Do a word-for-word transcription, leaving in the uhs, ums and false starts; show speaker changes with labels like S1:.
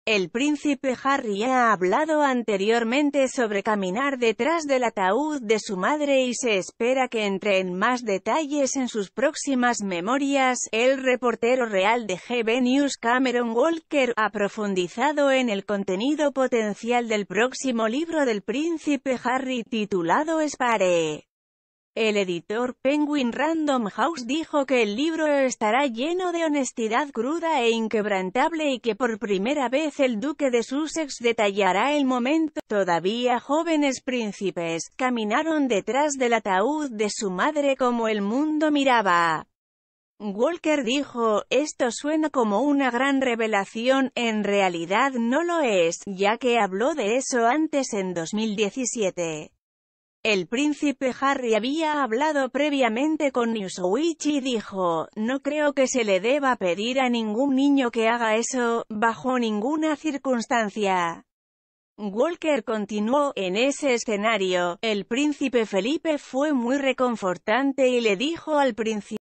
S1: El príncipe Harry ha hablado anteriormente sobre caminar detrás del ataúd de su madre y se espera que entre en más detalles en sus próximas memorias. El reportero real de G B News Cameron Walker ha profundizado en el contenido potencial del próximo libro del príncipe Harry titulado Spare. El editor Penguin Random House dijo que el libro estará lleno de honestidad cruda e inquebrantable y que por primera vez el duque de Sussex detallará el momento. Todavía jóvenes príncipes caminaron detrás del ataúd de su madre como el mundo miraba. Walker dijo, esto suena como una gran revelación, en realidad no lo es, ya que habló de eso antes en dos mil diecisiete. El príncipe Harry había hablado previamente con Newsweek y dijo, no creo que se le deba pedir a ningún niño que haga eso, bajo ninguna circunstancia. Walker continuó, en ese escenario, el príncipe Felipe fue muy reconfortante y le dijo al príncipe